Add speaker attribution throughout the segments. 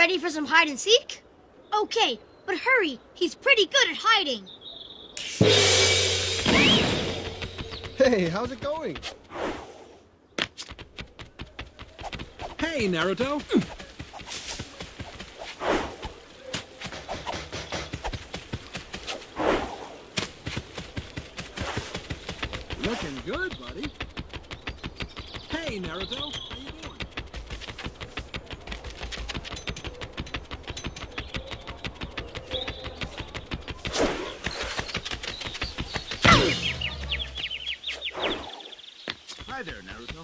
Speaker 1: ready for some hide and seek? Okay, but hurry, he's pretty good at hiding.
Speaker 2: Hey, how's it going?
Speaker 3: Hey, Naruto. Looking good, buddy. Hey, Naruto. How you doing? Hi there, Naruto.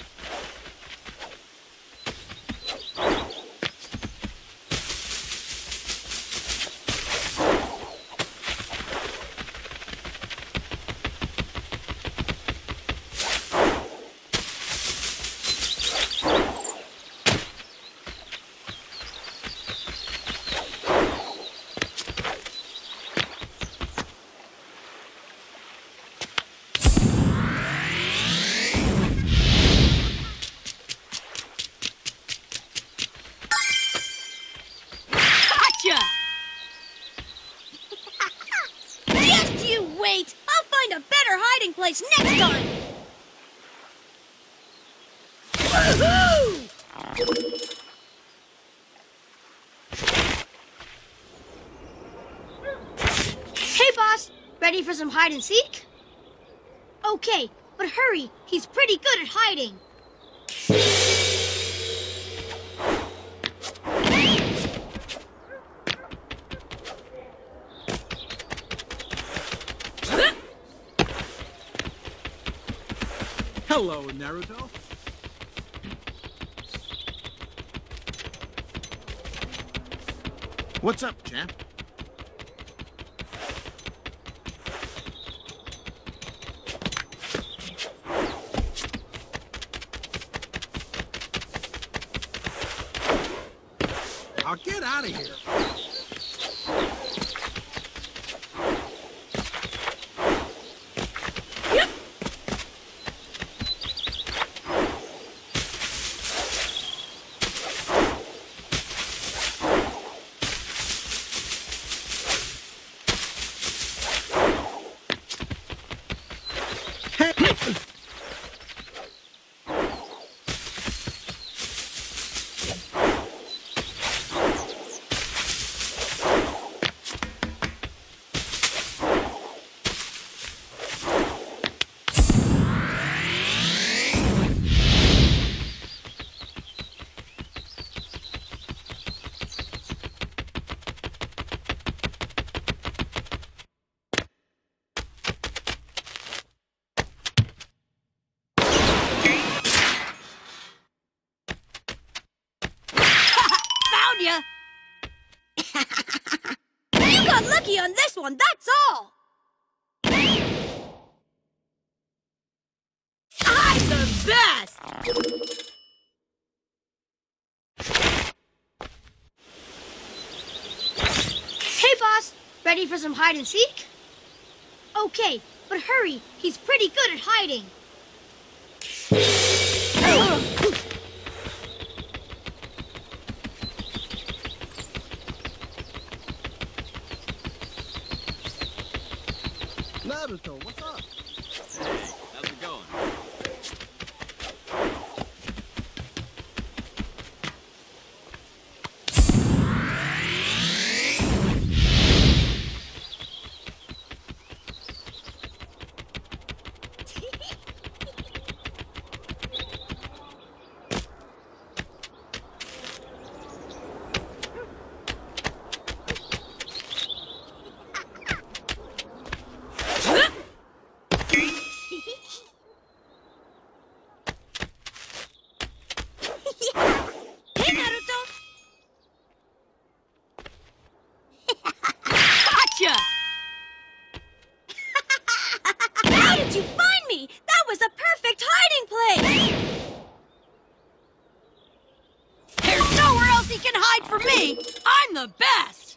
Speaker 1: Just you wait! I'll find a better hiding place next time! Woohoo! Hey, boss! Ready for some hide and seek? Okay, but hurry, he's pretty good at hiding.
Speaker 3: Hello, Naruto. What's up, champ? I'll get out of here. You got lucky on this one, that's all! I'm the best! Hey, boss! Ready for some hide and seek? Okay, but hurry, he's pretty good at hiding.
Speaker 2: Naruto, what's up?
Speaker 3: Hey, how's it going? How did you find me? That was a perfect hiding place! There's nowhere else he can hide from me! I'm the best!